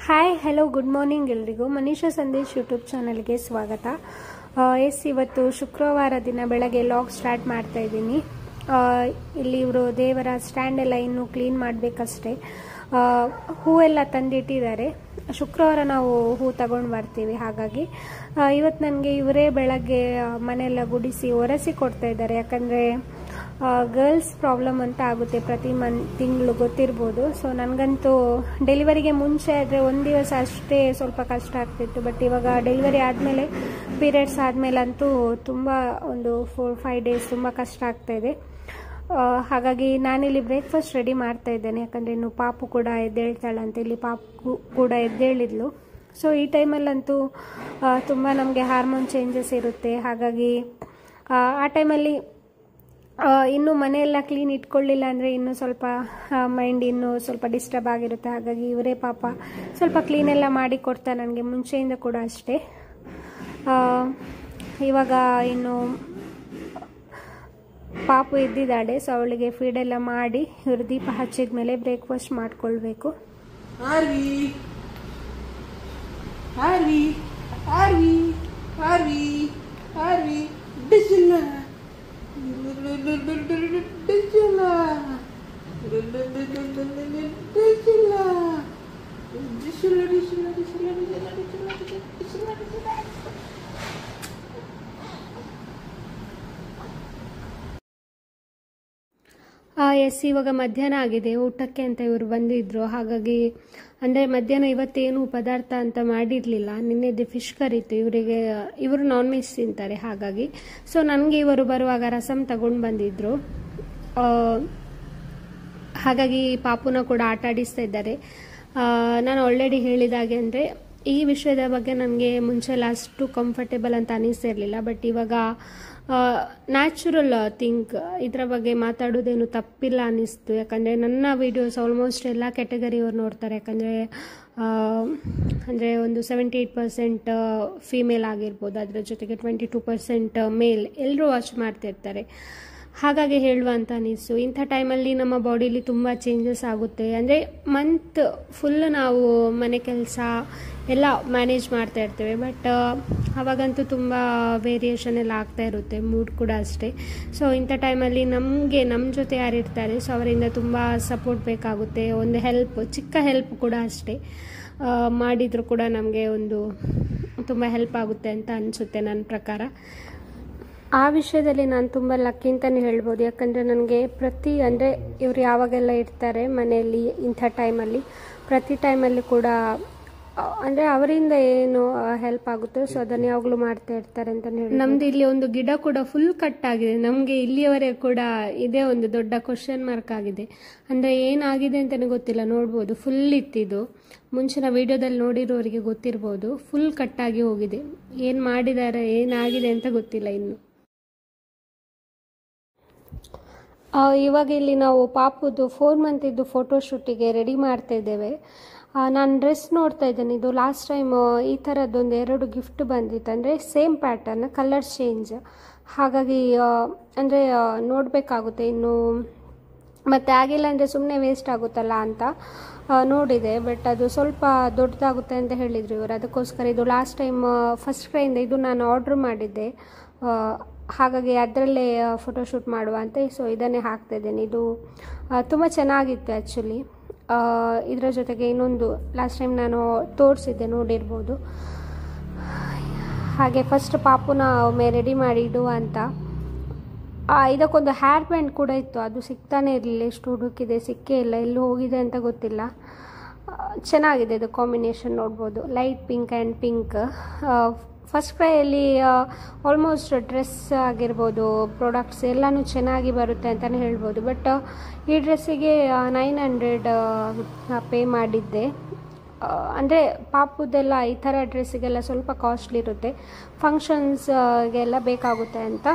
Hi hello good morning ಎಲ್ರಿಗೂ Manisha Sandesh YouTube ಚಾನಲ್ಗೆ ಸ್ವಾಗತ. ಇವತ್ತು ಶುಕ್ರವಾರ ದಿನ ಬೆಳಗ್ಗೆ ಲಾಗ್ ಸ್ಟಾರ್ಟ್ ಮಾಡ್ತಾ ಇದ್ದೀನಿ. ಇಲ್ಲಿ ಇವರು ದೇವರ ಸ್ಟ್ಯಾಂಡ್ ಎಲ್ಲ ಇನ್ನೂ ಕ್ಲೀನ್ ಮಾಡಬೇಕಷ್ಟೇ. ಹೂವೆಲ್ಲ ತಂದಿಟ್ಟಿದ್ದಾರೆ. ಶುಕ್ರವಾರ ನಾವು ಹೂ ತಗೊಂಡು ಬರ್ತೀವಿ. ಹಾಗಾಗಿ ಇವತ್ತು ನನಗೆ ಇವರೇ ಬೆಳಗ್ಗೆ ಮನೆಯೆಲ್ಲ ಗುಡಿಸಿ ಒರೆಸಿ ಕೊಡ್ತಾ ಇದ್ದಾರೆ. ಯಾಕಂದರೆ ಗರ್ಲ್ಸ್ ಪ್ರಾಬ್ಲಮ್ ಅಂತ ಆಗುತ್ತೆ ಪ್ರತಿ ತಿಂಗಳು ಗೊತ್ತಿರ್ಬೋದು. ಸೊ ನನಗಂತೂ ಡೆಲಿವರಿಗೆ ಮುಂಚೆ ಆದರೆ ಒಂದು ದಿವಸ ಅಷ್ಟೇ ಸ್ವಲ್ಪ ಕಷ್ಟ ಆಗ್ತಿತ್ತು. ಬಟ್ ಇವಾಗ ಡೆಲಿವರಿ ಆದಮೇಲೆ ಪೀರಿಯಡ್ಸ್ ಆದಮೇಲಂತೂ ತುಂಬ ಒಂದು 4-5 ಡೇಸ್ ತುಂಬ ಕಷ್ಟ ಆಗ್ತಾಯಿದೆ. ಹಾಗಾಗಿ ನಾನಿಲ್ಲಿ ಬ್ರೇಕ್ಫಾಸ್ಟ್ ರೆಡಿ ಮಾಡ್ತಾ ಇದ್ದೇನೆ. ಯಾಕಂದರೆ ಇನ್ನು ಪಾಪು ಕೂಡ ಎದ್ದೇಳ್ತಾಳಂತೆ. ಇಲ್ಲಿ ಪಾಪು ಕೂಡ ಎದ್ದೇಳಿದ್ಲು. ಸೊ ಈ ಟೈಮಲ್ಲಂತೂ ತುಂಬ ನಮಗೆ ಹಾರ್ಮೋನ್ ಚೇಂಜಸ್ ಇರುತ್ತೆ. ಹಾಗಾಗಿ ಆ ಟೈಮಲ್ಲಿ ಇನ್ನೂ ಮನೆಯೆಲ್ಲ ಕ್ಲೀನ್ ಇಟ್ಕೊಳ್ಳಿಲ್ಲ ಅಂದರೆ ಇನ್ನೂ ಸ್ವಲ್ಪ ಮೈಂಡ್ ಇನ್ನೂ ಸ್ವಲ್ಪ ಡಿಸ್ಟರ್ಬ್ ಆಗಿರುತ್ತೆ. ಹಾಗಾಗಿ ಇವರೇ ಪಾಪ ಸ್ವಲ್ಪ ಕ್ಲೀನೆಲ್ಲ ಮಾಡಿ ಕೊಡ್ತಾರೆ ನನಗೆ. ಮುಂಚೆಯಿಂದ ಕೂಡ ಅಷ್ಟೇ. ಇವಾಗ ಇನ್ನು ಪಾಪು ಇದ್ದಿದ್ದಾಳೆ. ಸೊ ಅವಳಿಗೆ ಫೀಡೆಲ್ಲ ಮಾಡಿ ಇವರು ದೀಪ ಹಚ್ಚಿದ ಮೇಲೆ ಬ್ರೇಕ್ಫಾಸ್ಟ್ ಮಾಡ್ಕೊಳ್ಬೇಕು. ಎಸ್, ಇವಾಗ ಮಧ್ಯಾಹ್ನ ಆಗಿದೆ. ಊಟಕ್ಕೆ ಅಂತ ಇವರು ಬಂದಿದ್ರು. ಹಾಗಾಗಿ ಅಂದರೆ ಮಧ್ಯಾಹ್ನ ಇವತ್ತೇನು ಪದಾರ್ಥ ಅಂತ ಮಾಡಿರಲಿಲ್ಲ. ನಿನ್ನೆದು ಫಿಶ್ ಕರೀತು. ಇವರು ನಾನ್ ವೆಜ್ ತಿಂತಾರೆ. ಹಾಗಾಗಿ ಸೊ ನನಗೆ ಇವರು ಬರುವಾಗ ರಸಮ್ ತಗೊಂಡು ಬಂದಿದ್ರು. ಹಾಗಾಗಿ ಪಾಪುನ ಕೂಡ ಆಟ ಆಡಿಸ್ತಾ ಇದ್ದಾರೆ. ನಾನು ಆಲ್ರೆಡಿ ಹೇಳಿದಾಗೆ ಅಂದರೆ ಈ ವಿಷಯದ ಬಗ್ಗೆ ನನಗೆ ಮುಂಚೆಲ್ಲ ಅಷ್ಟು ಕಂಫರ್ಟೇಬಲ್ ಅಂತ ಅನ್ನಿಸ್ತಿರಲಿಲ್ಲ. ಬಟ್ ಇವಾಗ ನ್ಯಾಚುರಲ್ ಥಿಂಕ್ ಇದರ ಬಗ್ಗೆ ಮಾತಾಡೋದೇನು ತಪ್ಪಿಲ್ಲ ಅನ್ನಿಸ್ತು. ಯಾಕಂದರೆ ನನ್ನ ವೀಡಿಯೋಸ್ ಆಲ್ಮೋಸ್ಟ್ ಎಲ್ಲ ಕ್ಯಾಟಗರಿಯವ್ರು ನೋಡ್ತಾರೆ. ಅಂದರೆ ಒಂದು 78% ಫೀಮೇಲ್ ಆಗಿರ್ಬೋದು, ಅದರ ಜೊತೆಗೆ 22% ಮೇಲ್, ಎಲ್ಲರೂ ವಾಚ್ ಮಾಡ್ತಿರ್ತಾರೆ. ಹಾಗಾಗಿ ಹೇಳುವ ಅಂತ ಅನ್ನಿಸ್ತು. ಇಂಥ ಟೈಮಲ್ಲಿ ನಮ್ಮ ಬಾಡಿಲಿ ತುಂಬ ಚೇಂಜಸ್ ಆಗುತ್ತೆ. ಅಂದರೆ ಮಂತ್ ಫುಲ್ ನಾವು ಮನೆ ಕೆಲಸ ಎಲ್ಲ ಮ್ಯಾನೇಜ್ ಮಾಡ್ತಾ ಇರ್ತೇವೆ. ಬಟ್ ಅವಾಗಂತೂ ತುಂಬ ವೇರಿಯೇಷನ್ ಎಲ್ಲ ಆಗ್ತಾ ಇರುತ್ತೆ. ಮೂಡ್ ಕೂಡ ಅಷ್ಟೇ. ಸೊ ಇಂಥ ಟೈಮಲ್ಲಿ ನಮ್ಮ ಜೊತೆ ಯಾರಿರ್ತಾರೆ ಸೊ ಅವರಿಂದ ತುಂಬ ಸಪೋರ್ಟ್ ಬೇಕಾಗುತ್ತೆ. ಒಂದು ಹೆಲ್ಪ್, ಚಿಕ್ಕ ಹೆಲ್ಪ್ ಕೂಡ ಅಷ್ಟೇ ಮಾಡಿದರೂ ಕೂಡ ನಮಗೆ ಒಂದು ತುಂಬ ಹೆಲ್ಪ್ ಆಗುತ್ತೆ ಅಂತ ಅನಿಸುತ್ತೆ ನನ್ನ ಪ್ರಕಾರ. ಆ ವಿಷಯದಲ್ಲಿ ನಾನು ತುಂಬ ಲಕ್ಕಿ ಅಂತಲೇ ಹೇಳ್ಬೋದು. ಯಾಕಂದರೆ ನನಗೆ ಅಂದರೆ ಇವರು ಯಾವಾಗೆಲ್ಲ ಇರ್ತಾರೆ ಮನೆಯಲ್ಲಿ ಇಂಥ ಟೈಮಲ್ಲಿ, ಪ್ರತಿ ಟೈಮಲ್ಲಿ ಕೂಡ ಅಂದರೆ ಅವರಿಂದ ಏನು ಹೆಲ್ಪ್ ಆಗುತ್ತೆ ಸೊ ಅದನ್ನು ಯಾವಾಗಲೂ ಮಾಡ್ತಾ ಇರ್ತಾರೆ ಅಂತಲೇ ಹೇಳಿ. ನಮ್ಮದು ಇಲ್ಲಿ ಒಂದು ಗಿಡ ಕೂಡ ಫುಲ್ ಕಟ್ ಆಗಿದೆ. ನಮಗೆ ಇಲ್ಲಿಯವರೆಗೆ ಕೂಡ ಇದೇ ಒಂದು ದೊಡ್ಡ ಕ್ವಶನ್ ಮಾರ್ಕ್ ಆಗಿದೆ. ಅಂದರೆ ಏನಾಗಿದೆ ಅಂತಲೇ ಗೊತ್ತಿಲ್ಲ. ನೋಡ್ಬೋದು, ಫುಲ್ ಇತ್ತಿದು. ಮುಂಚಿನ ವಿಡಿಯೋದಲ್ಲಿ ನೋಡಿರೋರಿಗೆ ಗೊತ್ತಿರ್ಬೋದು. ಫುಲ್ ಕಟ್ಟಾಗಿ ಹೋಗಿದೆ. ಏನು ಮಾಡಿದ್ದಾರೆ, ಏನಾಗಿದೆ ಅಂತ ಗೊತ್ತಿಲ್ಲ ಇನ್ನು. ಇವಾಗ ಇಲ್ಲಿ ನಾವು ಪಾಪುದು 4 ಮಂತಿದ್ದು ಫೋಟೋಶೂಟಿಗೆ ರೆಡಿ ಮಾಡ್ತಾ ಇದ್ದೇವೆ. ನಾನು ಡ್ರೆಸ್ ನೋಡ್ತಾ ಇದ್ದೇನೆ. ಇದು ಲಾಸ್ಟ್ ಟೈಮ್ ಈ ಥರದ್ದೊಂದು 2 ಗಿಫ್ಟ್ ಬಂದಿತ್ತು. ಅಂದರೆ ಸೇಮ್ ಪ್ಯಾಟರ್ನ್, ಕಲರ್ ಚೇಂಜ್. ಹಾಗಾಗಿ ಅಂದರೆ ನೋಡಬೇಕಾಗುತ್ತೆ ಇನ್ನು. ಮತ್ತು ಆಗಿಲ್ಲ ಅಂದರೆ ಸುಮ್ಮನೆ ವೇಸ್ಟ್ ಆಗುತ್ತಲ್ಲ ಅಂತ ನೋಡಿದೆ. ಬಟ್ ಅದು ಸ್ವಲ್ಪ ದೊಡ್ಡದಾಗುತ್ತೆ ಅಂತ ಹೇಳಿದರು ಇವರು. ಅದಕ್ಕೋಸ್ಕರ ಇದು ಲಾಸ್ಟ್ ಟೈಮ್ ಫಸ್ಟ್ ಕ್ರೈಯಿಂದ ಇದು ನಾನು ಆರ್ಡ್ರ್ ಮಾಡಿದ್ದೆ. ಹಾಗಾಗಿ ಅದರಲ್ಲೇ ಫೋಟೋಶೂಟ್ ಮಾಡುವ ಅಂತ ಸೊ ಇದನ್ನೇ ಹಾಕ್ತಾಯಿದ್ದೇನೆ. ಇದು ತುಂಬ ಚೆನ್ನಾಗಿತ್ತು ಆ್ಯಕ್ಚುಲಿ. ಇದರ ಜೊತೆಗೆ ಇನ್ನೊಂದು ಲಾಸ್ಟ್ ಟೈಮ್ ನಾನು ತೋರಿಸಿದ್ದೆ, ನೋಡಿರ್ಬೋದು. ಹಾಗೆ ಫಸ್ಟ್ ಪಾಪುನ ಒಮ್ಮೆ ರೆಡಿ ಮಾಡಿ ಇಡುವ ಅಂತ. ಇದಕ್ಕೊಂದು ಹೇರ್ ಬ್ಯಾಂಡ್ ಕೂಡ ಇತ್ತು. ಅದು ಸಿಗ್ತಾನೆ ಇರಲಿಲ್ಲ. ಎಷ್ಟು ಹುಡುಕಿದೆ, ಸಿಕ್ಕೇ ಇಲ್ಲ. ಎಲ್ಲೂ ಹೋಗಿದೆ ಅಂತ ಗೊತ್ತಿಲ್ಲ. ಚೆನ್ನಾಗಿದೆ ಇದು ಕಾಂಬಿನೇಷನ್. ನೋಡ್ಬೋದು, light pink and pink. First ಕ್ರೈಯಲ್ಲಿ ಆಲ್ಮೋಸ್ಟ್ ಡ್ರೆಸ್ ಆಗಿರ್ಬೋದು, ಪ್ರಾಡಕ್ಟ್ಸ್ ಎಲ್ಲನೂ ಚೆನ್ನಾಗಿ ಬರುತ್ತೆ ಅಂತಲೇ ಹೇಳ್ಬೋದು. ಬಟ್ ಈ ಡ್ರೆಸ್ಸಿಗೆ 900 ಪೇ ಮಾಡಿದ್ದೆ. ಅಂದರೆ ಪಾಪುದೆಲ್ಲ ಈ ಥರ ಡ್ರೆಸ್ಸಿಗೆಲ್ಲ ಸ್ವಲ್ಪ ಕಾಸ್ಟ್ಲಿ ಇರುತ್ತೆ. ಫಂಕ್ಷನ್ಸ್ಗೆಲ್ಲ ಬೇಕಾಗುತ್ತೆ ಅಂತ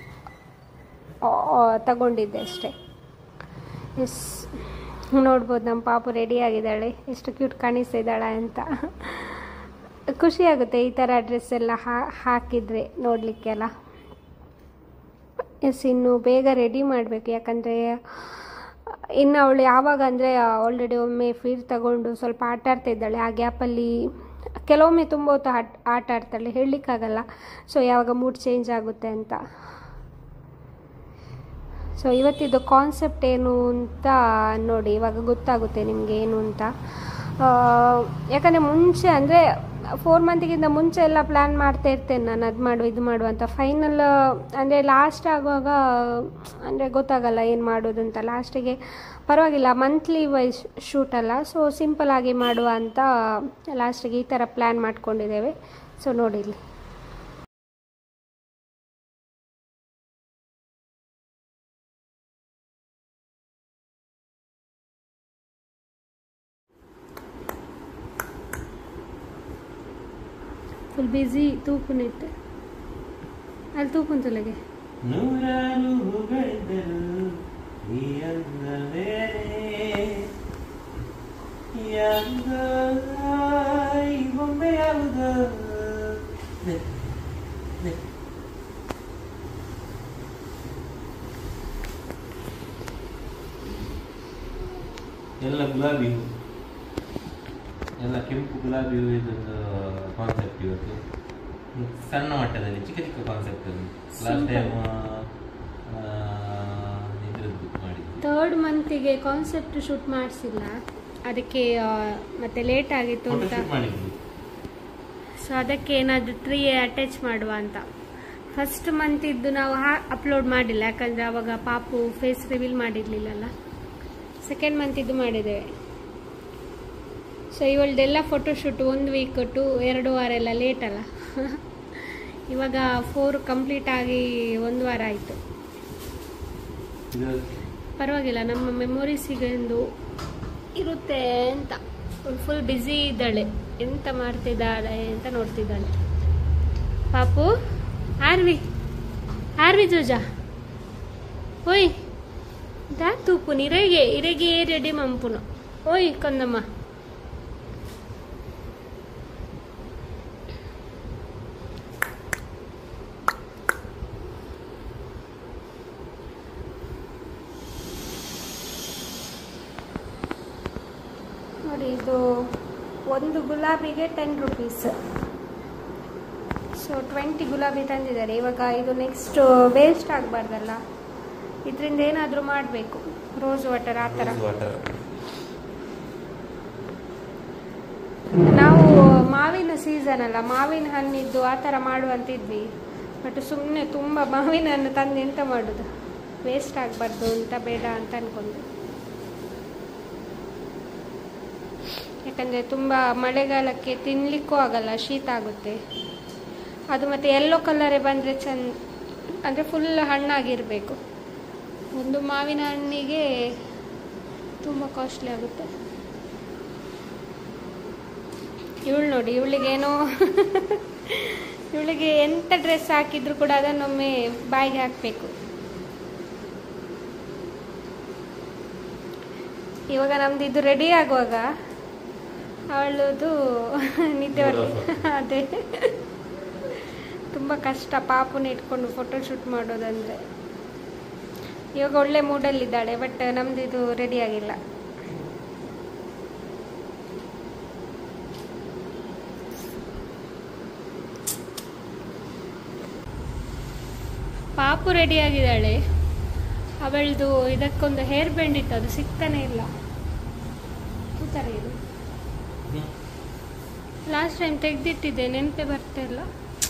ತಗೊಂಡಿದ್ದೆ ಅಷ್ಟೇ. ಎಸ್, ನೋಡ್ಬೋದು ನಮ್ಮ ಪಾಪು ರೆಡಿಯಾಗಿದ್ದಾಳೆ. ಎಷ್ಟು ಕ್ಯೂಟ್ ಕಾಣಿಸ್ತಾ ಇದ್ದಾಳೆ ಅಂತ. ಖುಷಿಯಾಗುತ್ತೆ ಈ ಥರ ಡ್ರೆಸ್ ಎಲ್ಲ ಹಾಕಿದರೆ ನೋಡಲಿಕ್ಕೆಲ್ಲ. ಎಸ್, ಇನ್ನು ಬೇಗ ರೆಡಿ ಮಾಡಬೇಕು. ಯಾಕಂದರೆ ಇನ್ನು ಅವಳು ಯಾವಾಗ ಅಂದರೆ ಆಲ್ರೆಡಿ ಒಮ್ಮೆ ಫೀರ್ ತಗೊಂಡು ಸ್ವಲ್ಪ ಆಟ ಆಡ್ತಾ ಇದ್ದಾಳೆ. ಆ ಗ್ಯಾಪಲ್ಲಿ ಕೆಲವೊಮ್ಮೆ ತುಂಬ ಹೊತ್ತು ಆಟ ಆಡ್ತಾಳೆ, ಹೇಳಲಿಕ್ಕಾಗಲ್ಲ. ಸೊ ಯಾವಾಗ ಮೂಡ್ ಚೇಂಜ್ ಆಗುತ್ತೆ ಅಂತ. ಸೊ ಇವತ್ತಿದ್ದು ಕಾನ್ಸೆಪ್ಟ್ ಏನು ಅಂತ ನೋಡಿ, ಇವಾಗ ಗೊತ್ತಾಗುತ್ತೆ ನಿಮಗೆ ಏನು ಅಂತ. ಯಾಕಂದರೆ ಮುಂಚೆ ಅಂದರೆ 4 ಮಂತಿಗಿಂತ ಮುಂಚೆ ಎಲ್ಲ ಪ್ಲ್ಯಾನ್ ಮಾಡ್ತಾ ಇರ್ತೇನೆ ನಾನು, ಅದು ಮಾಡು ಇದು ಮಾಡು ಅಂತ. ಫೈನಲ್ ಅಂದರೆ ಲಾಸ್ಟ್ ಆಗುವಾಗ ಅಂದರೆ ಗೊತ್ತಾಗಲ್ಲ ಏನು ಮಾಡೋದು ಅಂತ. ಲಾಸ್ಟಿಗೆ ಪರವಾಗಿಲ್ಲ, ಮಂತ್ಲಿ ವೈಸ್ ಶೂಟ್ ಅಲ್ಲ, ಸೊ ಸಿಂಪಲಾಗಿ ಮಾಡುವ ಅಂತ ಲಾಸ್ಟಿಗೆ ಈ ಥರ ಪ್ಲ್ಯಾನ್ ಮಾಡ್ಕೊಂಡಿದ್ದೇವೆ. ಸೊ ನೋಡಿ ಇಲ್ಲಿ ಫುಲ್ ಬಿಸಿ. ತೂಕುನಿತ್ತೆ ಅಲ್ಲಿ ತೂಕುಂತಲೆಗೆ ಎಲ್ಲ ಗುಲಾಬಿ, ಎಲ್ಲ ಕೆಂಪು ಗುಲಾಬಿ ಇದೊಂದು ಕಾನ್ಸೆಪ್ಟ್. ಇವತ್ತು ಸಣ್ಣ ಮಟ್ಟದಲ್ಲಿ ಚಿಕ್ಕ ಚಿಕ್ಕ ಕಾನ್ಸೆಪ್ಟ್. ಲಾಸ್ಟ್ ಟೈಮ್ ಇದ್ರದ್ದು ಮಾಡಿದ್ವಿ. 3rd ಮಂತಿಗೆ ಕಾನ್ಸೆಪ್ಟ್ ಶೂಟ್ ಮಾಡಿಸಿಲ್ಲ, ಅದಕ್ಕೆ ಮತ್ತೆ ಲೇಟ್ ಆಗಿತ್ತು ಅಂತ ಮಾಡಿದ್ವಿ. ಸೊ ಅದಕ್ಕೆ ಏನಾದರೂ 3 ಅಟ್ಯಾಚ್ ಮಾಡುವ ಅಂತ. 1st ಮಂತಿದ್ದು ನಾವು ಅಪ್ಲೋಡ್ ಮಾಡಿಲ್ಲ, ಯಾಕಂದರೆ ಆವಾಗ ಪಾಪು ಫೇಸ್ ರಿವೀಲ್ ಮಾಡಿರಲಿಲ್ಲಲ್ಲ. 2nd ಮಂತಿದ್ದು ಮಾಡಿದ್ದೇವೆ. ಸೊ ಇವಳದೆಲ್ಲ ಫೋಟೋಶೂಟ್ 1 ವೀಕ್ ಟು 2 ವಾರ ಎಲ್ಲ ಲೇಟ್ ಅಲ್ಲ. ಇವಾಗ 4 ಕಂಪ್ಲೀಟ್ ಆಗಿ 1 ವಾರ ಆಯಿತು. ಪರವಾಗಿಲ್ಲ, ನಮ್ಮ ಮೆಮೊರೀಸಿಗೆ ಒಂದು ಇರುತ್ತೆ ಅಂತ. ಫುಲ್ ಬ್ಯುಸಿ ಇದ್ದಾಳೆ, ಎಂತ ಮಾಡ್ತಿದ್ದಾಳೆ ಅಂತ ನೋಡ್ತಿದ್ದಾಳೆ. ಪಾಪು ಆರ್ವಿ ಜೋಜಾ ಓಯ್ ದಾ ತೂಪುನಿ ಇರೆಗೆ ರೆಡಿ ಮಂಪುನು ಓಯ್ ಕಂದಮ್ಮ. ನೋಡಿ, ಇದು ಒಂದು ಗುಲಾಬಿಗೆ 10 ರೂಪೀಸ್. ಸೊ 20 ಗುಲಾಬಿ ತಂದಿದ್ದಾರೆ. ಇವಾಗ ಇದು ನೆಕ್ಸ್ಟ್ ವೇಸ್ಟ್ ಆಗಬಾರ್ದಲ್ಲ, ಇದರಿಂದ ಏನಾದರೂ ಮಾಡಬೇಕು. ರೋಸ್ ವಾಟರ್ ಆ ಥರ. ನಾವು ಮಾವಿನ ಸೀಸನ್ ಅಲ್ಲ, ಮಾವಿನ ಹಣ್ಣಿದ್ದು ಆ ಥರ ಮಾಡುವಂತಿದ್ವಿ. ಬಟ್ ಸುಮ್ಮನೆ ತುಂಬ ಮಾವಿನ ಹಣ್ಣು ತಂದು ಎಂತ ಮಾಡೋದು, ವೇಸ್ಟ್ ಆಗಬಾರ್ದು ಅಂತ ಬೇಡ ಅಂತ ಅಂದ್ಕೊಂಡು. ಯಾಕಂದರೆ ತುಂಬ ಮಳೆಗಾಲಕ್ಕೆ ತಿನ್ನಲಿಕ್ಕೂ ಆಗಲ್ಲ, ಶೀತ ಆಗುತ್ತೆ. ಅದು ಮತ್ತು ಯೆಲ್ಲೋ ಕಲರೇ ಬಂದರೆ ಚೆಂದ, ಅಂದರೆ ಫುಲ್ ಹಣ್ಣಾಗಿರಬೇಕು. ಒಂದು ಮಾವಿನ ಹಣ್ಣಿಗೆ ತುಂಬ ಕಾಸ್ಟ್ಲಿ ಆಗುತ್ತೆ. ಇವಳು ನೋಡಿ, ಇವಳಿಗೆ ಎಂಥ ಡ್ರೆಸ್ ಹಾಕಿದ್ರು ಕೂಡ ಅದನ್ನೊಮ್ಮೆ ಬಾಯಿಗೆ ಹಾಕಬೇಕು. ಇವಾಗ ನಮ್ದು ಇದು ರೆಡಿ ಆಗುವಾಗ ಅವಳದು ನಿದ್ದೆ ಬರ್ತದೆ. ಅದೇ ತುಂಬ ಕಷ್ಟ ಪಾಪುನ ಇಟ್ಕೊಂಡು ಫೋಟೋಶೂಟ್ ಮಾಡೋದಂದರೆ. ಇವಾಗ ಒಳ್ಳೆ ಮೂಡಲ್ಲಿದ್ದಾಳೆ, ಬಟ್ ನಮ್ದು ಇದು ರೆಡಿ ಆಗಿಲ್ಲ. ಪಾಪು ರೆಡಿ ಆಗಿದ್ದಾಳೆ. ಅವಳದು ಇದಕ್ಕೊಂದು ಹೇರ್ ಬ್ಯಾಂಡ್ ಇತ್ತು, ಅದು ಸಿಗ್ತಾನೆ ಇಲ್ಲ. ಕೂತಾರ ಇದು ಲಾಸ್ಟ್ ಟೈಮ್ ತೆಗೆದಿಟ್ಟಿದ್ದೆ, ನೆನಪೇ ಬರ್ತಾ ಇಲ್ಲ.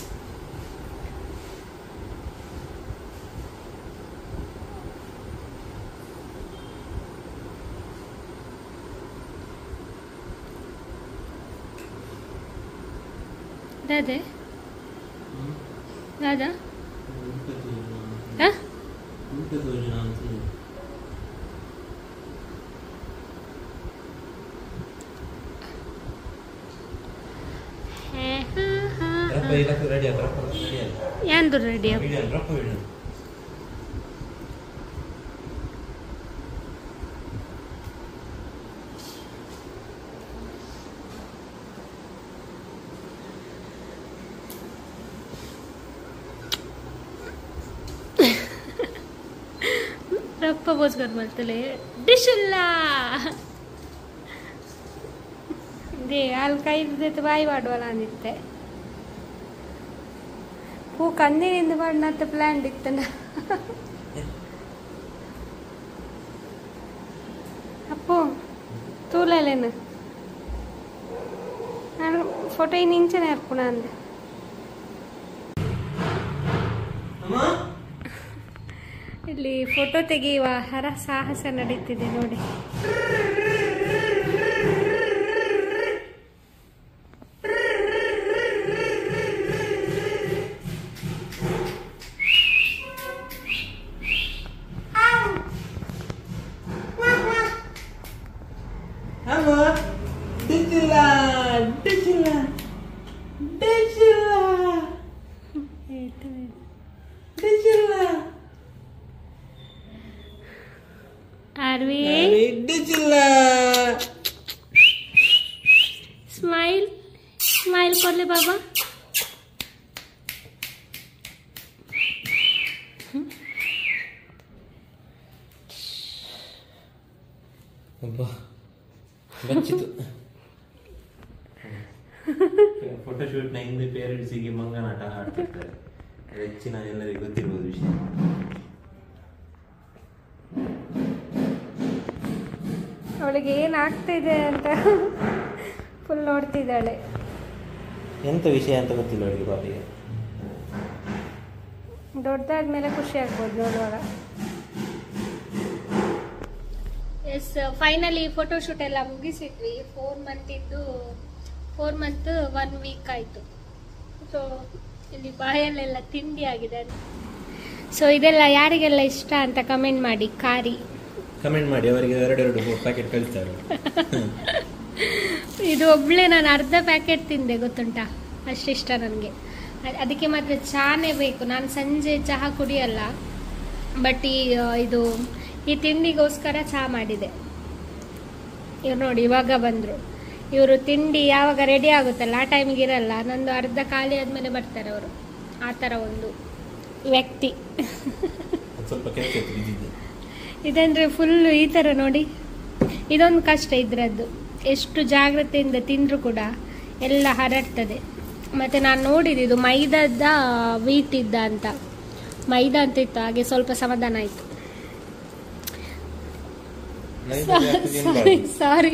दादा दादा हाँ ಯಾಂದು ರೆಡಿ ಪ್ರಪೋಸ್ ಮಾಡ್ತಲೆ ಡಿಶಿಲ್ಲ ದೇ ಅಲ್ಲಿ ಕೈ ಬಾಯಿ ಮಾಡುವಲ್ಲ ಅಂದಿತ್ತೆ ಹೂ ಕಂದಿನಿಂದ ಮಾಡನಂತ ಪ್ಲಾನ್ ಇತ್ತನ ಅಪ್ಪು ತೂಲೇನು ನಾನು ಫೋಟೋ ಇನ್ನು ಇಂಚನೆ ಹಾಕೋಣ ಅಂದೆ ಇಲ್ಲಿ ಫೋಟೋ ತೆಗೆಯುವ ಸಾಹಸ ನಡೀತಿದೆ ನೋಡಿ. ಸ್ಮೈಲ್ ಸ್ಮೈಲ್ ಕೊಡ್ಲಿ ಬಾಬಾ. ಫೋಟೋಶೂಟ್ನ ಹಿಂದೆ ಪೇರೆಂಟ್ಸಿಗೆ ಮಂಗನಾಟ ಆಡ್ತಿರ್ತಾರೆ, ಹೆಚ್ಚಿನ ಎಲ್ಲರಿಗೂ ಗೊತ್ತಿರ್ಬೋದು ವಿಷಯ. ಅವಳಿಗೆ ಏನಾಗ್ತಿದೆ ಅಂತ ಫುಲ್ ನೋಡ್ತಿದ್ದಾಳೆ. ಎಂತ ವಿಷಯ ಅಂತ ಗೊತ್ತಿಲ್ಲ ಅವಳಿಗೆ ಬಾಬಿಗೆ. ದೊಡ್ಡದಾದ್ಮೇಲೆ ಖುಷಿ ಆಗ್ಬೋದು ನೋಡುವಾಗ. ಎಸ್, ಫೈನಲಿ ಫೋಟೋಶೂಟ್ ಎಲ್ಲ ಮುಗಿಸಿದ್ವಿ. 4 ಮಂತ್ 1 ವೀಕ್ ಆಯಿತು. ಸೊ ಇಲ್ಲಿ ಬಾಯಲ್ಲೆಲ್ಲ ತಿಂಡಿ ಆಗಿದೆ. ಸೊ ಇದೆಲ್ಲ ಯಾರಿಗೆಲ್ಲ ಇಷ್ಟ ಅಂತ ಕಮೆಂಟ್ ಮಾಡಿ. ಕಮೆಂಟ್ ಮಾಡಿ, ಅವರಿಗೆ 2 ಪ್ಯಾಕೆಟ್ ಕಳಿಸ್ತಾರೆ. ಇದು ಒಬ್ಳೆ ನಾನು ಅರ್ಧ ಪ್ಯಾಕೆಟ್ ತಿಂದೆ, ಗೊತ್ತುಂಟಾ, ಅಷ್ಟಿಷ್ಟ ನನಗೆ. ಅದಕ್ಕೆ ಮಾತ್ರ ಚಾನೇ ಬೇಕು. ನಾನು ಸಂಜೆ ಚಹಾ ಕುಡಿಯಲ್ಲ, ಬಟ್ ಈ ತಿಂಡಿಗೋಸ್ಕರ ಚಹಾ ಮಾಡಿದೆ. ಇವ್ರು ನೋಡಿ ಇವಾಗ ಬಂದರು. ಇವರು ತಿಂಡಿ ಯಾವಾಗ ರೆಡಿ ಆಗುತ್ತಲ್ಲ ಆ ಟೈಮಿಗೆ ಇರಲ್ಲ. ನಂದು ಅರ್ಧ ಖಾಲಿ ಆದಮೇಲೆ ಬರ್ತಾರೆ ಅವರು. ಆ ಥರ ಒಂದು ವ್ಯಕ್ತಿ. ಇದಂದರೆ ಫುಲ್ಲು ಈ ಥರ ನೋಡಿ. ಇದೊಂದು ಕಷ್ಟ ಇದರದ್ದು. ಎಷ್ಟು ಜಾಗ್ರತೆಯಿಂದ ತಿಂದರೂ ಕೂಡ ಎಲ್ಲ ಹರಡ್ತದೆ. ಮತ್ತು ನಾನು ನೋಡಿದ್ದು ಇದು ಮೈದಾದ ವೀಟ್ ಇದ್ದ ಅಂತ, ಮೈದಾ ಅಂತ ಇತ್ತು. ಹಾಗೆ ಸ್ವಲ್ಪ ಸಮಾಧಾನ ಆಯಿತು. ಸಾರಿ,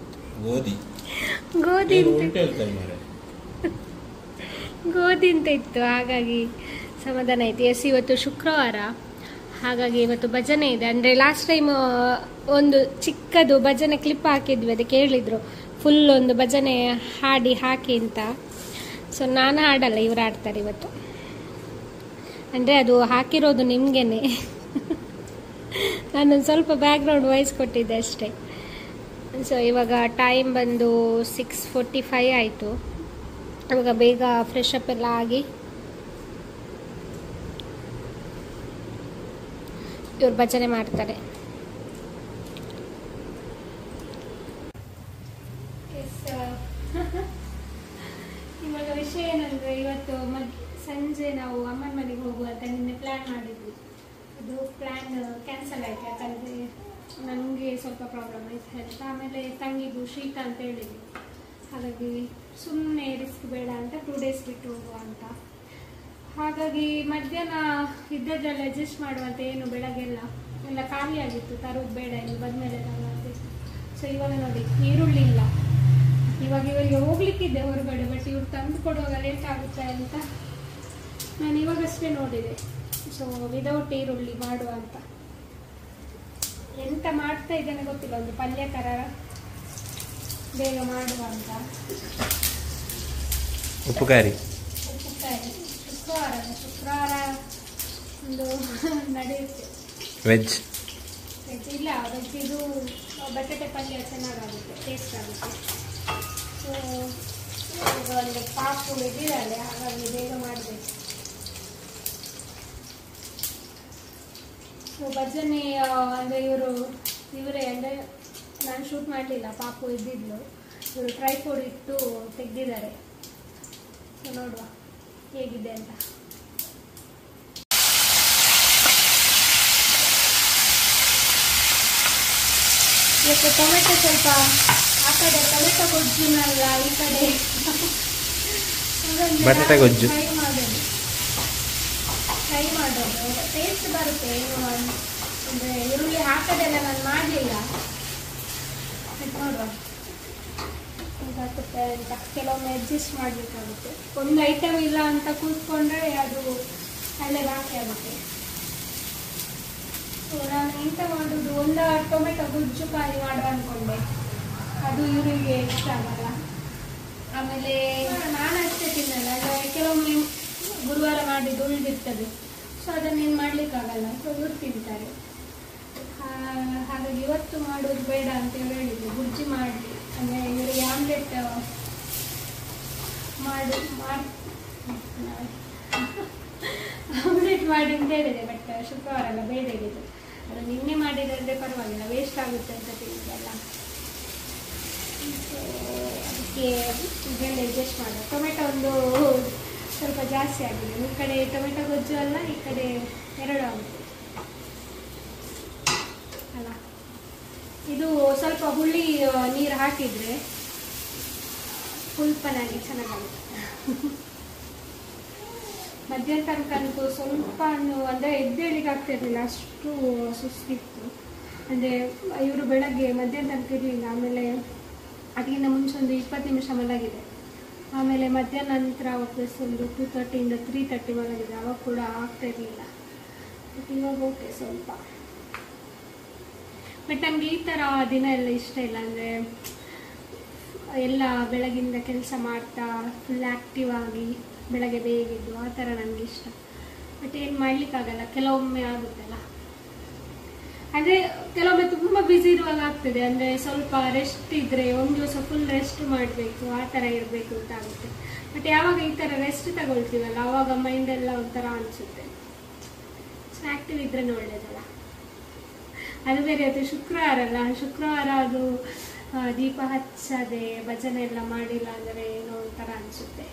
ಗೋಧಿ ಅಂತ ಇತ್ತು, ಹಾಗಾಗಿ ಸಮಾಧಾನ ಆಯಿತು. ಎಸ್, ಇವತ್ತು ಶುಕ್ರವಾರ, ಹಾಗಾಗಿ ಇವತ್ತು ಭಜನೆ ಇದೆ. ಅಂದರೆ ಲಾಸ್ಟ್ ಟೈಮ್ ಒಂದು ಚಿಕ್ಕದು ಭಜನೆ ಕ್ಲಿಪ್ ಹಾಕಿದ್ವಿ, ಅದಕ್ಕೆ ಹೇಳಿದರು ಫುಲ್ ಒಂದು ಭಜನೆ ಹಾಕಿ ಅಂತ. ಸೊ ನಾನು ಹಾಡಲ್ಲ, ಇವರು ಹಾಡ್ತಾರೆ ಇವತ್ತು. ಅಂದರೆ ಅದು ಹಾಕಿರೋದು ನಿಮಗೇನೆ, ನಾನೊಂದು ಸ್ವಲ್ಪ ಬ್ಯಾಕ್ಗ್ರೌಂಡ್ ವಾಯ್ಸ್ ಕೊಟ್ಟಿದ್ದೆ ಅಷ್ಟೇ. ಸೊ ಇವಾಗ ಟೈಮ್ ಬಂದು 6:45 ಆಯಿತು. ಇವಾಗ ಬೇಗ ಫ್ರೆಶ್ ಅಪ್ ಎಲ್ಲ ಆಗಿ ಇವ್ರು ಭಜನೆ ಮಾಡ್ತಾರೆ. ಇವಾಗ ವಿಷಯ ಏನಂದರೆ, ಇವತ್ತು ಸಂಜೆ ನಾವು ಅಮ್ಮನ ಮನೆಗೆ ಹೋಗುವಂತ ನಿನ್ನೆ ಪ್ಲ್ಯಾನ್ ಮಾಡಿದ್ವಿ. ಅದು ಪ್ಲ್ಯಾನ್ ಕ್ಯಾನ್ಸಲ್ ಆಯಿತು. ಯಾಕಂದರೆ ನನಗೆ ಸ್ವಲ್ಪ ಪ್ರಾಬ್ಲಮ್ ಆಯಿತು ಹೆಲ್ತ್. ಆಮೇಲೆ ತಂಗಿಗೂ ಶೀತ ಅಂತ ಹೇಳಿದ್ವಿ. ಹಾಗಾಗಿ ಸುಮ್ಮನೆ ರಿಸ್ಕ್ ಬೇಡ ಅಂತ 2 ಡೇಸ್ ಬಿಟ್ಟು ಹೋಗುವ ಅಂತ. ಹಾಗಾಗಿ ಮಧ್ಯಾಹ್ನ ಇದ್ದದ್ರಲ್ಲಿ ಅಡ್ಜಸ್ಟ್ ಮಾಡುವಂತ. ಏನು ಬೆಳಗ್ಗೆಲ್ಲ ಎಲ್ಲ ಖಾಲಿ ಆಗಿತ್ತು, ತರೋದು ಬೇಡ ಇನ್ನು ಬಂದಮೇಲೆ ತಗೊಳ್ತೆ. ಸೊ ಇವಾಗ ನೋಡಿ ಈರುಳ್ಳಿ ಇಲ್ಲ. ಇವಾಗ ಇವರಿಗೆ ಹೋಗ್ಲಿಕ್ಕಿದ್ದೆ ಹೊರಗಡೆ, ಬಟ್ ಇವ್ರು ತಂದು ಕೊಡುವಾಗ ಲೇಟ್ ಆಗುತ್ತೆ ಅಂತ ನಾನು ಇವಾಗಷ್ಟೇ ನೋಡಿದೆ. ಸೊ ವಿದೌಟ್ ಈರುಳ್ಳಿ ಮಾಡುವ ಅಂತ. ಎಂತ ಮಾಡ್ತಾ ಇದ್ದೇನೆ ಗೊತ್ತಿಲ್ಲ, ಒಂದು ಪಲ್ಯ ಥರ ಬೇಗ ಮಾಡುವ ಅಂತ. ಉಪ್ಪುಕಾರಿ ಶುಕ್ರವಾರ ಒಂದು ನಡೆಯುತ್ತೆ. ವೆಜ್ ಇಲ್ಲ, ವೆಜ್ ಇದು ಬಟಾಟೆ ಪಲ್ಯ ಚೆನ್ನಾಗಾಗುತ್ತೆ, ಟೇಸ್ಟ್ ಆಗುತ್ತೆ. ಸೊ ಈಗ ಒಂದು ಪಾಪು ಇದ್ದಿರಲ್ಲ, ಹಾಗಾಗಿ ಬೇಗ ಮಾಡಬೇಕು. ಸೊ ಭಜನೆ ಅಂದರೆ ಇವರೇ ಅಂದರೆ ನಾನು ಶೂಟ್ ಮಾಡಲಿಲ್ಲ, ಪಾಪು ಇದ್ದಿದ್ಲು. ಇವರು ಟ್ರೈಪೋಡ್ ಇಟ್ಟು ತೆಗೆದಿದ್ದಾರೆ. ಸೊ ನೋಡುವ ಹೇಗಿದೆ ಅಂತ. ಇವತ್ತು ಟೊಮೆಟೊ ಸ್ವಲ್ಪ ಆ ಕಡೆ ಟೊಮೆಟೊ ಗೊಜ್ಜುನಲ್ಲ ಈ ಕಡೆ ಬಟಾಟೆ ಗೊಜ್ಜು ಫ್ರೈ ಮಾಡೋದು ಟೇಸ್ಟ್ ಬರುತ್ತೆ. ಏನು ಅಂದರೆ ಈರುಳ್ಳಿ ಹಾಕೋದೆಲ್ಲ ನಾನು ಮಾಡಲಿಲ್ಲ. ನೋಡುವ ಗೊತ್ತಾಗುತ್ತೆ ಅಂತ ಕೆಲವೊಮ್ಮೆ ಅಡ್ಜಸ್ಟ್ ಮಾಡಬೇಕಾಗುತ್ತೆ. ಒಂದು ಐಟಮ್ ಇಲ್ಲ ಅಂತ ಕೂತ್ಕೊಂಡ್ರೆ ಅದು ಒಳ್ಳೆದು ಹಾಕಿ ಆಗುತ್ತೆ. ಸೊ ನಾನು ಎಂತ ಮಾಡೋದು, ಒಂದು ಟೊಮೆಟೊ ಗೊಜ್ಜು ಕಾಯಿ ಮಾಡುವ ಅಂದ್ಕೊಂಡೆ, ಅದು ಇವರಿಗೆ ಇಷ್ಟ ಆಗಲ್ಲ. ಆಮೇಲೆ ನಾನು ಅಷ್ಟೇ ತಿನ್ನಲ್ಲ, ಕೆಲವೊಮ್ಮೆ ಗುರುವಾರ ಮಾಡಿದ್ದು ಉಳಿದಿರ್ತದೆ. ಸೊ ಅದನ್ನೇನು ಮಾಡಲಿಕ್ಕಾಗಲ್ಲ, ಸೊ ಇವ್ರು ತಿಂತಾರೆ. ಹಾಗಾಗಿ ಇವತ್ತು ಮಾಡೋದು ಬೇಡ ಅಂತ ಹೇಳಿದ್ರು, ಗುಜ್ಜಿ ಮಾಡಿ ಅಂದರೆ ಇವರಿಗೆ ಆಮ್ಲೆಟ್ ಆಮ್ಲೆಟ್ ಮಾಡಿ ಅಂತ ಹೇಳಿದೆ. ಬಟ್ ಶುಕ್ರವಾರ ಅಲ್ಲ, ಬೇಡ ಹೇಳಿದೆ. ಅದು ನಿನ್ನೆ ಮಾಡಿದ್ರೆ ಪರವಾಗಿಲ್ಲ, ವೇಸ್ಟ್ ಆಗುತ್ತೆ ಅಂತ ತಿಳಿದಲ್ಲ. ಸೊ ಅದಕ್ಕೆ ಇದೆಲ್ಲ ಅಡ್ಜಸ್ಟ್ ಮಾಡೋದು. ಟೊಮೆಟೊ ಒಂದು ಸ್ವಲ್ಪ ಜಾಸ್ತಿ ಆಗಿದೆ, ಈ ಕಡೆ ಟೊಮೆಟೊ ಗೊಜ್ಜು ಅಲ್ಲ, ಈ ಕಡೆ ಎರಡು ಆಗುತ್ತೆ ಅಲ್ಲ. ಇದು ಸ್ವಲ್ಪ ಹುಳಿ ನೀರು ಹಾಕಿದರೆ ಪುಲ್ಪನಾಗಿ ಚೆನ್ನಾಗಾಗುತ್ತೆ. ಮಧ್ಯಾಹ್ನ ತನಕಂತೂ ಸ್ವಲ್ಪ ಅಂದರೆ ಎದ್ದೇಳಿಗೆ ಆಗ್ತಿರಲಿಲ್ಲ, ಅಷ್ಟು ಸುಸ್ತಿತ್ತು. ಅಂದರೆ ಇವರು ಬೆಳಗ್ಗೆ ಮಧ್ಯಾಹ್ನ ತನಕ ಇರಲಿಲ್ಲ. ಆಮೇಲೆ ಅದಕ್ಕಿಂತ ಮುಂಚೆ ಒಂದು 20 ನಿಮಿಷ ಮಲಗಿದೆ. ಆಮೇಲೆ ಮಧ್ಯಾಹ್ನ ನಂತರ ವಾಪಸ್ ಒಂದು 2:30 to 3:30 ಮಲಗಿದೆ. ಅವಾಗ ಕೂಡ ಆಗ್ತಾ ಇರಲಿಲ್ಲ. ಬಟ್ ಇವಾಗ ಓಕೆ ಸ್ವಲ್ಪ. ಬಟ್ ನನಗೆ ಈ ಥರ ದಿನ ಎಲ್ಲ ಇಷ್ಟ ಇಲ್ಲ. ಅಂದರೆ ಎಲ್ಲ ಬೆಳಗಿಂದ ಕೆಲಸ ಮಾಡ್ತಾ ಫುಲ್ ಆ್ಯಕ್ಟಿವ್ ಆಗಿ ಬೆಳಗ್ಗೆ ಬೇಗಿದ್ದು ಆ ಥರ ನನಗೆ ಇಷ್ಟ. ಬಟ್ ಏನು ಮಾಡಲಿಕ್ಕಾಗಲ್ಲ, ಕೆಲವೊಮ್ಮೆ ಆಗುತ್ತಲ್ಲ. ಅಂದರೆ ಕೆಲವೊಮ್ಮೆ ತುಂಬ ಬ್ಯುಸಿ ಇರುವಾಗ ಆಗ್ತದೆ. ಅಂದರೆ ಸ್ವಲ್ಪ ರೆಸ್ಟ್ ಇದ್ದರೆ ಒಂದು ದಿವಸ ಫುಲ್ ರೆಸ್ಟ್ ಮಾಡಬೇಕು, ಆ ಥರ ಇರಬೇಕು ಅಂತ ಆಗುತ್ತೆ. ಬಟ್ ಯಾವಾಗ ಈ ಥರ ರೆಸ್ಟ್ ತಗೊಳ್ತೀವಲ್ಲ, ಆವಾಗ ಮೈಂಡೆಲ್ಲ ಒಂಥರ ಅನಿಸುತ್ತೆ. ಸೊ ಆ್ಯಕ್ಟಿವ್ ಇದ್ರೇ ಒಳ್ಳೆಯದಲ್ಲ. ಅದು ಬೇರೆ ಅದು ಶುಕ್ರವಾರ ಅಲ್ಲ, ಶುಕ್ರವಾರ ಅದು ದೀಪ ಹಚ್ಚದೆ ಭಜನೆ ಎಲ್ಲ ಮಾಡಿಲ್ಲ ಅಂದರೆ ಏನೋ ಒಂಥರ ಅನಿಸುತ್ತೆ.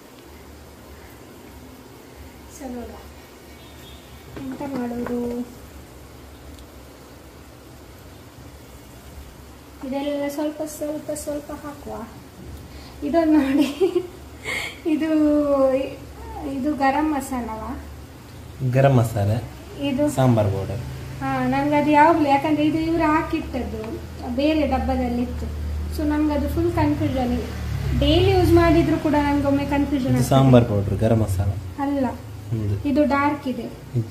ಸೊ ನೋಡುವ ಎಂತ ಮಾಡೋದು. ಇದೆಲ್ಲ ಸ್ವಲ್ಪ ಸ್ವಲ್ಪ ಸ್ವಲ್ಪ ಹಾಕುವ. ಇದೊಂದು ನೋಡಿ, ಇದು ಗರಂ ಮಸಾಲವಾ? ಗರಂ ಮಸಾಲೆ, ಇದು ಸಾಂಬಾರ್ ಪೌಡರ್. ನನಗೆ ಅದು ಯಾವಾಗಲೂ, ಯಾಕಂದರೆ ಇದು ಇವರು ಹಾಕಿಟ್ಟದ್ದು ಬೇರೆ ಡಬ್ಬದಲ್ಲಿ ಇತ್ತು. ಸೊ ನನಗೆ ಅದು ಫುಲ್ ಕನ್ಫ್ಯೂಷನ್. ಡೈಲಿ ಯೂಸ್ ಮಾಡಿದ್ರು ಕೂಡ ನನಗೆ ಒಮ್ಮೆ ಕನ್ಫ್ಯೂಷನ್. ಸಾಂಬಾರ್ ಪೌಡರ್ ಗರಂ ಮಸಾಲ ಅಲ್ಲ, ಇದು ಡಾರ್ಕ್ ಇದೆ.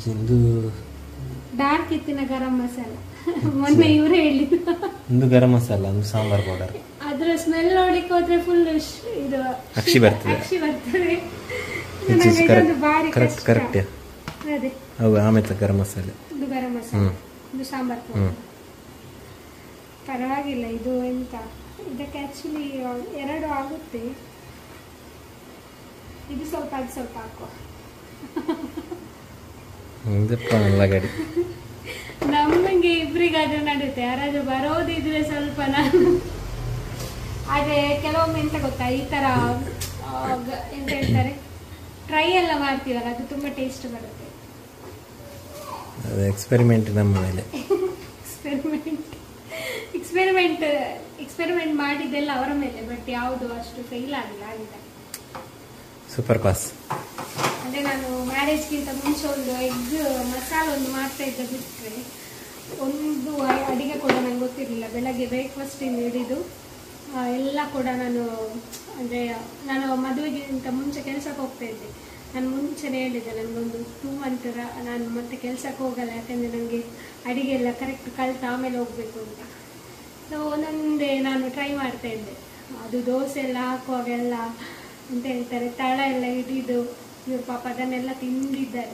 ಡಾರ್ಕ್ ಇತ್ತಿನ ಗರಂ ಮಸಾಲ ಮೊನ್ನೆ ಇವರೇ ಹೇಳಿದ್ದು. ಒಂದು ಗರಂ ಮಸಾಲ, ಒಂದು ಸಾಂಬಾರ್ ಪೌಡರ್. ಅದರ ಸ್ಮೆಲ್ ನೋಡ್ಲಿಕ್ಕೆ ಹೋದ್ರೆ ಫುಲ್ ಇದು ಅಕ್ಷಿ ಬರ್ತದೆ. ಕರೆಕ್ಟ್. ಅದೇ ಆಮೇಲೆ ಗರಂ ಮಸಾಲೆ, ಇದು ಗರಂ ಮಸಾಲ, ಇದು ಸಾಂಬಾರ್ ಪೌಡರ್. ಪರವಾಗಿಲ್ಲ. ಇದು ಎಂತ, ಇದಕ್ಕೆ ಆ್ಯಕ್ಚುಲಿ 2 ಆಗುತ್ತೆ. ಇದು ಸ್ವಲ್ಪ, ಅದು ಸ್ವಲ್ಪ ಹಾಕುವ. ನಮಗೆ ಇಬ್ಬರಿಗಾದ್ರೂ ನಡುತ್ತೆ. ಯಾರಾದ್ರೂ ಬರೋದಿದ್ರೆ ಸ್ವಲ್ಪ ನಾನು. ಆದರೆ ಕೆಲವೊಮ್ಮೆ ಎಂತ ಗೊತ್ತಾ, ಈ ಥರ ಎಂತ ಹೇಳ್ತಾರೆ, ಟ್ರೈ ಎಲ್ಲ ಮಾಡ್ತೀವಲ್ಲ, ಅದು ತುಂಬ ಟೇಸ್ಟ್ ಬರುತ್ತೆ. ಎಕ್ಸ್ಪೆರಿಮೆಂಟ್ ನಮ್ಮ ಮೇಲೆ. ಎಕ್ಸ್ಪೆರಿಮೆಂಟ್ ಮಾಡಿದ್ದೆಲ್ಲ ಅವರ ಮೇಲೆ. ಬಟ್ ಯಾವುದು ಅಷ್ಟು ಫೇಲ್ ಆಗಿಲ್ಲ. Super pass. ಅಂದರೆ ನಾನು ಮ್ಯಾರೇಜ್ಗಿಂತ ಮುಂಚೆ ಒಂದು ಎಗ್ ಮಸಾಲ ಒಂದು ಮಾಡ್ತಾ ಇದ್ದ ಬಿಟ್ಟರೆ ಒಂದು ಅಡಿಗೆ ಕೂಡ ನಂಗೆ ಗೊತ್ತಿರಲಿಲ್ಲ. ಬೆಳಗ್ಗೆ ಬ್ರೇಕ್ಫಾಸ್ಟಿಂದ ಹಿಡಿದು ಎಲ್ಲ ಕೂಡ ನಾನು ಮದುವೆಗಿಂತ ಮುಂಚೆ ಕೆಲಸಕ್ಕೆ ಹೋಗ್ತಾ ಇದ್ದೆ. ನಾನು ಮುಂಚೆನೇ ಹೇಳಿದ್ದೆ, ನನಗೊಂದು 2 month ನಾನು ಮತ್ತೆ ಕೆಲಸಕ್ಕೆ ಹೋಗಲ್ಲ, ಯಾಕೆಂದರೆ ನನಗೆ ಅಡಿಗೆ ಎಲ್ಲ ಕರೆಕ್ಟ್ ಕಲಿತು ಆಮೇಲೆ ಹೋಗಬೇಕು ಅಂತ. ಸೊ ಒಂದೊಂದೇ ನಾನು ಟ್ರೈ ಮಾಡ್ತಾ ಇದ್ದೆ. ಅದು ದೋಸೆ ಎಲ್ಲ ಹಾಕುವಾಗೆಲ್ಲ ಅಂತ ಹೇಳ್ತಾರೆ, ತಳ ಎಲ್ಲ ಹಿಡಿದು ಇವ್ರ ಪಾಪ ಅದನ್ನೆಲ್ಲ ತಿಂದಿದ್ದಾರೆ,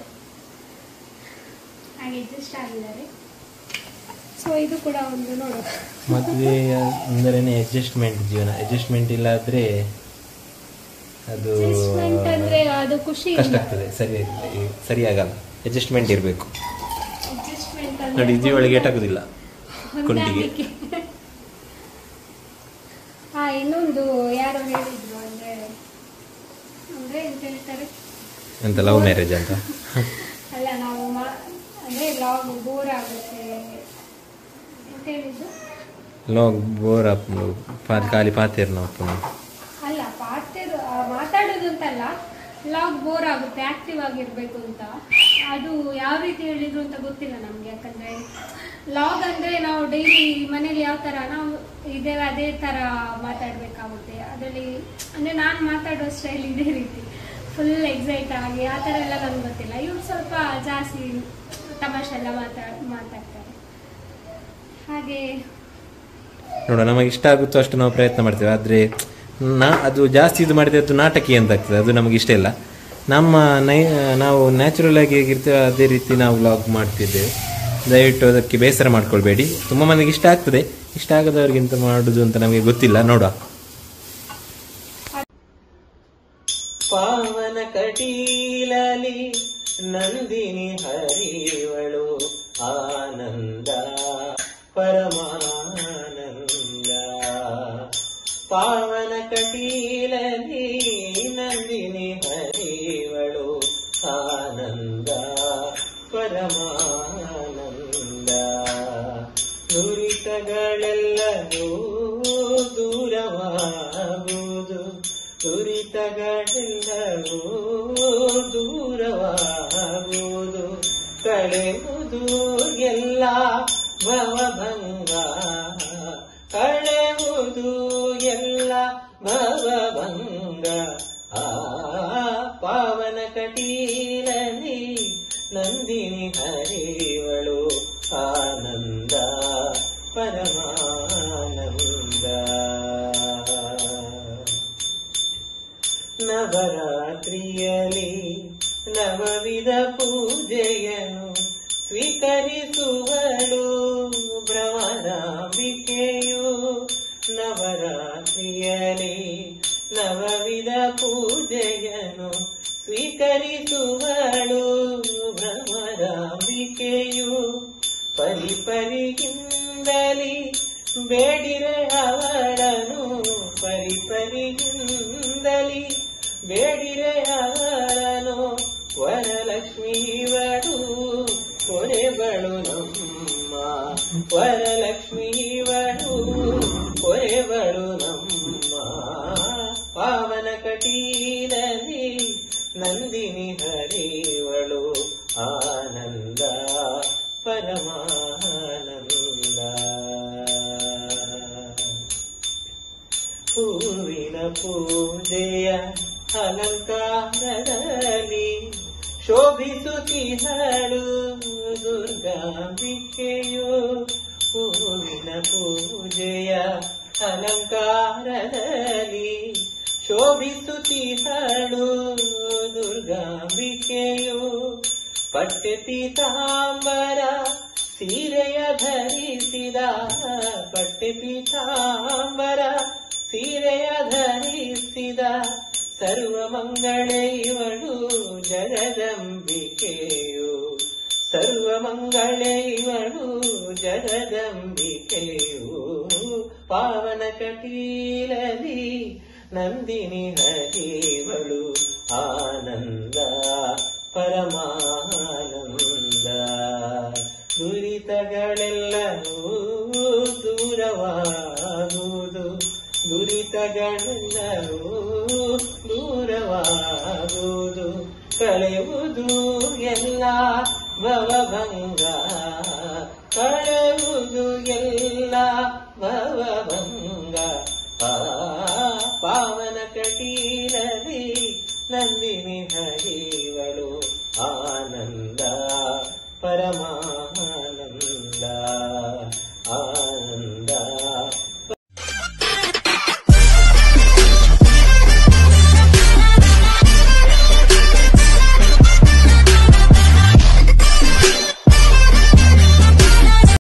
ಹಾಗೆ ಅಡ್ಜಸ್ಟ್ ಆಗಿದ್ದಾರೆ. ಸೊ ಇದು ಕೂಡ ಒಂದು ನೋಡು, ಮದುವೆ ಅಂದ್ರೇನೆ ಅಡ್ಜಸ್ಟ್ಮೆಂಟ್ ಜೀವನ. ಅಡ್ಜಸ್ಟ್ಮೆಂಟ್ ಇಲ್ಲ ಆದ್ರೆ ಅದು ಖುಷಿ ಕಷ್ಟ ಆಗ್ತದೆ, ಸರಿಯಾಗಲ್ಲ. ಅಡ್ಜಸ್ಟ್ಮೆಂಟ್ ಇರಬೇಕು ನೋಡಿ. ಜೀವಳಿಗೆ ಏಟಾಗುದಿಲ್ಲ ಕೊಂಡಿಗೆ. ಇನ್ನೊಂದು ಯಾರು ಹೇಳಿದ್ರು ಅಂದ್ರೆ ಎಂತ ಹೇಳ್ತಾರೆ, ಎಂತ ಲವ್ ಮ್ಯಾರೇಜ್ ಅಂತ ಅಲ್ಲ, ನಾವು ಅಂದ್ರೆ ಲಾಗ್ ಬೋರ್ ಆಗುತ್ತೆ ಅಂತ ಹೇಳಿದ್ದು. ಲಾಗ್ ಬೋರ್ ಖಾಲಿ ಪಾತೇರ್ ನಾವು ಅಲ್ಲ ಮಾತಾಡೋದು ಅಂತಲ್ಲ, ಲಾಗ್ ಬೋರ್ ಆಗುತ್ತೆ, ಆಕ್ಟಿವ್ ಆಗಿರ್ಬೇಕು ಅಂತ. ಅದು ಯಾವ ರೀತಿ ಹೇಳಿದ್ರು ಅಂತ ಗೊತ್ತಿಲ್ಲ ನಮ್ಗೆ. ಯಾಕಂದ್ರೆ ಲಾಗ್ ಅಂದ್ರೆ ನಾವು ಡೈಲಿ ಮನೇಲಿ ಯಾವ ತರ ನಾವು ಇದ್ದೇವೆ ಅದೇ ತರ ಮಾತಾಡ್ಬೇಕಾಗುತ್ತೆ. ಅದರಲ್ಲಿ ಅಂದ್ರೆ ನಾನು ಮಾತಾಡೋ ಸ್ಟೈಲ್ ಇದೇ ರೀತಿ ಫುಲ್ ಎಕ್ಸೈಟ್ ಆಗಿ ಆ ತರ ಎಲ್ಲ ನಮ್ಗೆ ಗೊತ್ತಿಲ್ಲ. ಇವ್ರು ಸ್ವಲ್ಪ ಜಾಸ್ತಿ ತಮಾಷೆ ಎಲ್ಲ ಮಾತಾಡ್ತಾರೆ. ಹಾಗೆ ನೋಡ, ನಮಗೆ ಇಷ್ಟ ಆಗುತ್ತೋ ಅಷ್ಟು ನಾವು ಪ್ರಯತ್ನ ಮಾಡ್ತೇವೆ. ಆದರೆ ಅದು ಜಾಸ್ತಿ ಇದು ಮಾಡಿದ್ರೆ ಅದು ನಾಟಕೀಯ ಅಂತ ಆಗ್ತದೆ, ಅದು ನಮಗೆ ಇಷ್ಟ ಇಲ್ಲ. ನಾವು ನ್ಯಾಚುರಲ್ ಆಗಿ ಹೇಗಿರ್ತೇವೆ ಅದೇ ರೀತಿ ನಾವು ವ್ಲಾಗ್ ಮಾಡ್ತಿದ್ದೇವೆ. ದಯವಿಟ್ಟು ಅದಕ್ಕೆ ಬೇಸರ ಮಾಡ್ಕೊಳ್ಬೇಡಿ. ತುಂಬ ಮಂದಿಗೆ ಇಷ್ಟ ಆಗ್ತದೆ, ಇಷ್ಟ ಆಗದವ್ರಿಗಿಂತ ಮಾಡುದು ಅಂತ ನಮಗೆ ಗೊತ್ತಿಲ್ಲ. ನೋಡುವ. ಪಾವನ ಕಟೀಲಲಿ ನಂದಿನಿ ಹರಿವಳು ಆನಂದ ಪರಮಾನಂದ. ಪಾವನ ಕಟೀಲಲಿ ನಂದಿನಿ ಹರಿವಳು ಆನಂದ ಪರಮಾನಂದ. ನುರಿತಗಳೆಲ್ಲವೂ ದೂರವಾಗುವುದು, ದುರಿತಗಳೆಲ್ಲವೂ ದೂರವಾಗುವುದು, ಕಳೆಯುವುದು ಎಲ್ಲ ಭವಭಂಗ, ಕಳೆಯುವುದು ಎಲ್ಲ ಭವಭಂಗ. ಪಾವನ ಕಟೀಲಲಿ ನಂದಿನಿ ಹರಿವಳು ಆನಂದ ಪರಮಾನಂದ. ನವರಾತ್ರಿಯಲಿ ನವವಿಧ ಪೂಜೆಯನ್ನು ಸ್ವೀಕರಿಸುವಳು ಭ್ರಮರಾಂಬಿಕೆಯು. ನವರಾತ್ರಿಯಲಿ ನವವಿಧ ಪೂಜೆಯನ್ನು ಸ್ವೀಕರಿಸುವಳು ಭ್ರಮರಾಂಬಿಕೆಯು. ಪರಿಪರಿಗಿಂದಲಿ ಬೇಡಿರೆ ಅವಳನು, ಪರಿಪರಿಗಿಂದಲಿ ಬೇಡಿರೆ ಅವಳನು. ವರಲಕ್ಷ್ಮೀವಳು ಕೊರೆಬಳು ನಮ್ಮ, ವರಲಕ್ಷ್ಮೀವಳು ಕೊರೆಬಳು ನಮ್ಮ. ಪಾವನ ಕಟೀಲಲಿ ನಂದಿನಿ ಹರಿವಳು ಆನಂದ ಪರಮಾನಂದ. ಹೂವಿನ ಪೂಜೆಯ ಅಲಂಕಾರದಲ್ಲಿ ಶೋಭಿಸುತ್ತಿಹಳು ದುರ್ಗಾಂಬಿಕೆಯು. ಹೂವಿನ ಪೂಜೆಯ ಅಲಂಕಾರದಲ್ಲಿ ಶೋಭಿಸುತ್ತಿಹಳು ದುರ್ಗಾಂಬಿಕೆಯು. ಪಟ್ಟೆ ಪೀತಾಂಬರ ಸೀರೆಯ ಧರಿಸಿದ, ಪಟ್ಟೆ ಪೀತಾಂಬರ ಸೀರೆಯ ಧರಿಸಿದ ಸರ್ವಮಂಗಳೆ ಇವಳು ಜಗದಂಬಿಕೆಯು. ಸರ್ವಮಂಗಳೆ ಇವಳು ಜಗದಂಬಿಕೆಯು. ಪಾವನ ಕಟೀಲಲಿ ನಂದಿನಿ ಹರಿವಳು ಆನಂದ ಪರಮಾನಂದ. ದುರಿತಗಳೆಲ್ಲವೂ ದೂರವಾಗುವುದು, ದುರಿತಗಳೆಲ್ಲವೂ ದೂರವಾಗುವುದು, ಕಳೆಯುವುದು ಎಲ್ಲ ಭವಭಂಗ, ಕಳೆಯುವುದು ಎಲ್ಲ ಭವಭಂಗ. ಪಾವನ ಕಟೀಲಲಿ ನಂದಿನಿ ಹರಿವಳು ಆನಂದ ಪರಮಾ